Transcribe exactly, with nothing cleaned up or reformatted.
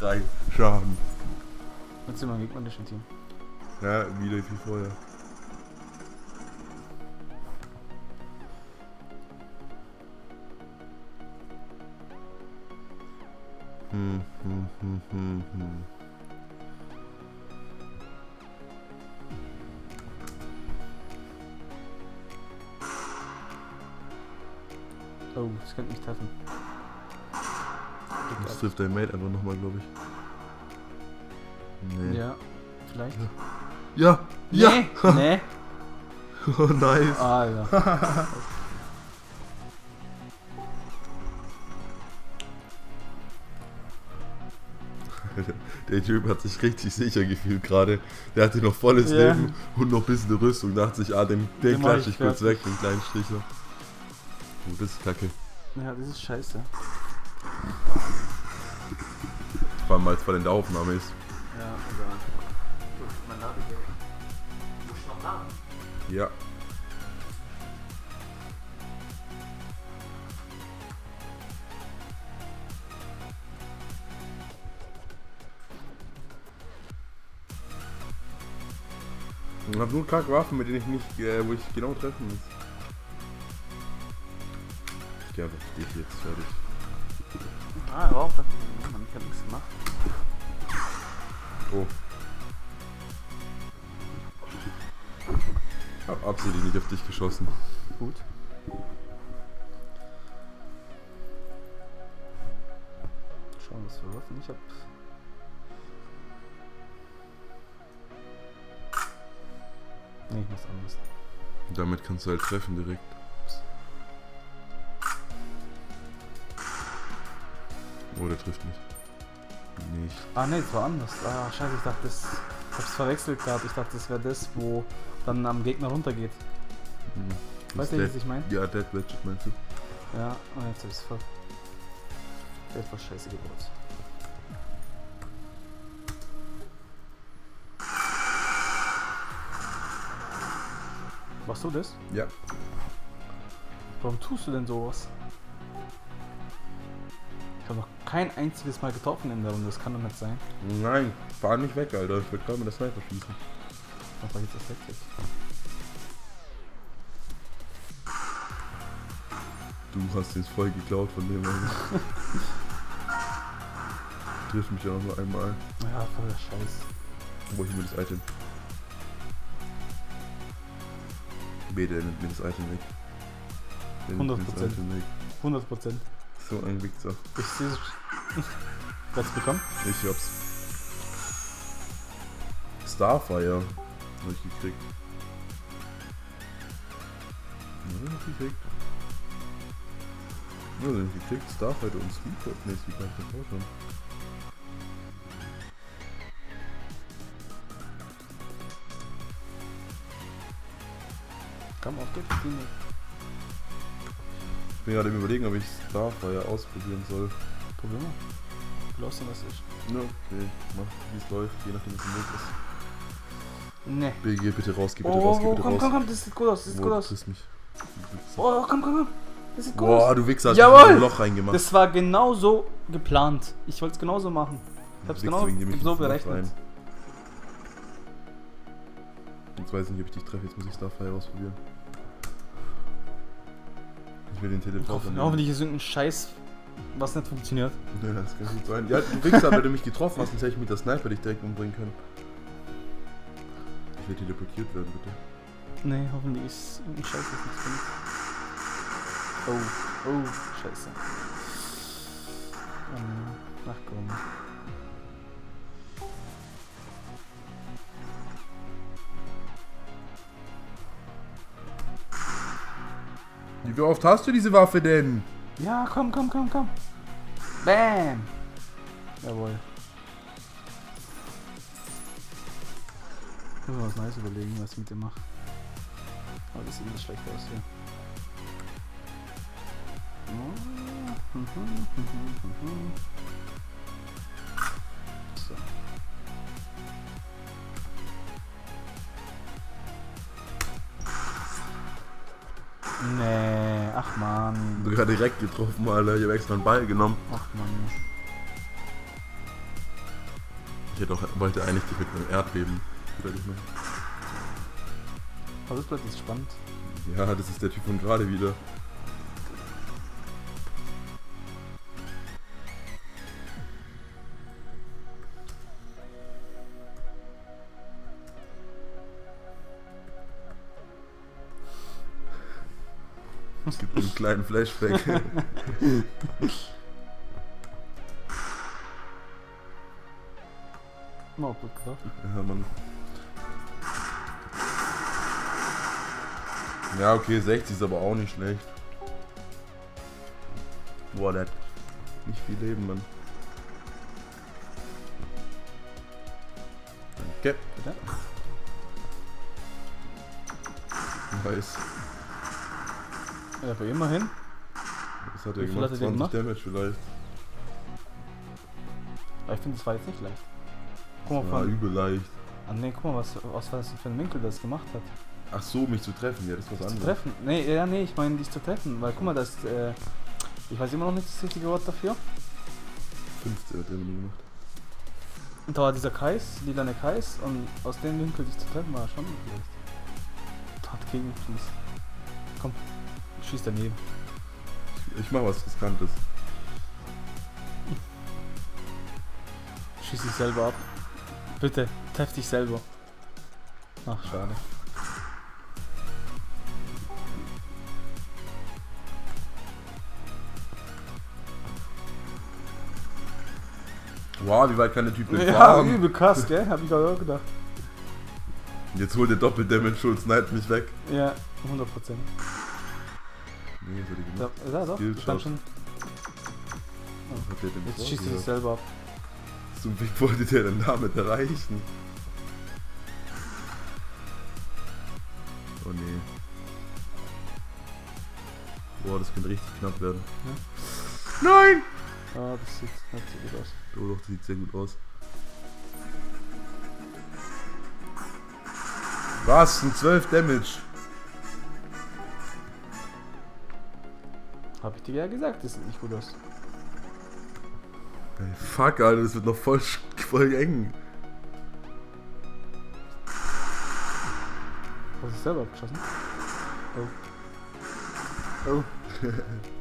drei Schaden. Jetzt sind wir im gegnerischen Team. Ja, wieder wie vorher. Hm, hm, hm, hm, hm. Oh, das könnte mich treffen. Das trifft dein Mate einfach nochmal, glaube ich. Nee. Ja, vielleicht. Ja! Ja! Nee! Nee. Oh, nice! Ah, ja. Der Typ hat sich richtig sicher gefühlt gerade. Der hatte noch volles Ja. Leben und noch ein bisschen Rüstung. Dachte sich, ah, den, den Den mach klatsche ich ich kurz weg, fertig. den kleinen Stricher. Oh, das ist kacke. Ja, das ist scheiße. Vor allem, weil es voll in der Aufnahme ist. Ja, also. Mein Ladegerät. Muss ich noch laden? Ja. Ich hab nur kacke Waffen, mit denen ich nicht, äh, wo ich genau treffen muss. Ich geh einfach auf dich jetzt, fertig. Ah, wow, man, ich hab nichts gemacht. Oh. Ich hab absolut nicht auf dich geschossen. Gut. Schauen, was für Waffen ich hab. Nee, ich muss anders. Damit kannst du halt treffen direkt. Oh, der trifft mich. Nicht. Ah ne, das war anders. Ah, scheiße, ich dachte, das. Ich hab's verwechselt gerade. Ich dachte, das wäre das, wo dann am Gegner runtergeht. Hm. Weißt du, was ich meine? Ja, Dead Legend meinst du? Ja, ah, jetzt hab ich's voll. Etwas scheiße gebaut. Machst du das? Ja. Warum tust du denn sowas? Ich habe noch kein einziges Mal getroffen in der Runde, das kann doch nicht sein. Nein, fahr nicht weg, Alter. Ich würde gerade mit der Sniper schießen. Was war jetzt das letzte? Du hast den voll geklaut von dem, Alter. Triff mich ja noch nur einmal. Ja, voll der Scheiß. Wo ich mir das Item. B, der nimmt mir das Item weg. Der nimmt mir das hundert Prozent. Item weg. hundert Prozent. So ein Wichser. Ich sehe es. Was bekommen? Ich hab's. Starfire hab ich gekriegt. Ja, hab ich gekriegt. Ja, den hab ich gekriegt. Starfighter und Speedport. Ne, Speedport kann ich auch schon. Komm auf, geht die nicht. Ich bin gerade im Überlegen, ob ich Starfire ausprobieren soll. Probier mal. Du glaubst dir, was ist? Ja, okay. Mach, wie es läuft, je nachdem, was möglich ist. Ne. B, geh bitte raus, geh bitte Oh, raus, geh oh, bitte komm, raus. komm, komm, das sieht gut aus, das sieht gut Boah, aus. du triffst mich. Oh, komm, komm, komm. Das sieht gut Boah, aus. du Wichser, hast Jawohl! ein Loch reingemacht. Das war genauso geplant. Ich wollte es genauso machen. Ich hab's Wichser, genau wegen dem ich so ins Loch berechnet. rein. Jetzt weiß ich nicht, ob ich dich treffe, jetzt muss ich Starfire ausprobieren. Ich will den Teleport annehmen. Hoffentlich ist irgendein Scheiß, was nicht funktioniert. Ja, das kann gut sein. Ja, du Wichser, weil du mich getroffen hast, sonst hätte ich mit der Sniper dich direkt umbringen können. Ich will teleportiert werden, bitte. Nee, hoffentlich ist irgendein Scheiß, was nichts bringt. Oh, oh, scheiße. Ähm, ach komm. Wie oft hast du diese Waffe denn? Ja, komm, komm, komm, komm. Bam. Jawohl. Ich muss mir was Neues überlegen, was ich mit dem mache. Aber das sieht nicht schlecht aus hier. So. Nee, ach man. Du gerade direkt getroffen, Alter. Ich habe extra einen Ball genommen. Ach man. Ich hätte auch, wollte eigentlich die mit einem Erdbeben fertig machen. Aber das bleibt jetzt spannend. Ja, das ist der Typ von gerade wieder. Es gibt einen kleinen Flashback. Mal gut gesagt. Ja, Mann. Ja, okay, sechzig ist aber auch nicht schlecht. Boah, der hat nicht viel Leben, Mann. Danke. Bitte? Nice. Ja, aber immerhin. Was hat Wie er viel gemacht? hat er denn zwanzig gemacht? Damage vielleicht. Aber ich finde, das war jetzt nicht leicht. Guck mal, Das war von, übel leicht. ah, nee, guck mal, was, aus was für ein Winkel das gemacht hat. Ach so, mich zu treffen, ja, das ist was Zu anderes. treffen? Nee, ja, nee, ich meine dich zu treffen, weil guck mal, das, äh, ich weiß immer noch nicht das richtige Wort dafür. fünfzehn hat er mir gemacht. Und da war dieser Kreis, lilane Kreis, und aus dem Winkel dich zu treffen war schon nicht leicht. Hart gegen Fuß. Komm, schieß daneben. Ich mach was Riskantes. Schieß dich selber ab. Bitte, treff dich selber. Ach, schade. Wow, wie weit kann der Typ denn Ja, fahren? übel krass, gell? Hab ich gerade auch gedacht. Jetzt holt der Doppel-Damage und sniped mich weg. Ja, hundert Prozent. Nee, das hat er Ja, gemacht. ja, doch. Skillshot. Ich kann schon. Was hat der denn Jetzt vor schießt er sich gehabt? selber ab. So wie wollte der denn damit erreichen? Oh nee. Boah, das könnte richtig knapp werden. Ja. Nein! Ah, das sieht nicht so gut aus. Oh doch, das sieht sehr gut aus. Was? Ein zwölf Damage? Hab ich dir ja gesagt, das sieht nicht gut aus. Ey, fuck, Alter, das wird noch voll, voll eng. Hast du selber abgeschossen? Oh. Oh.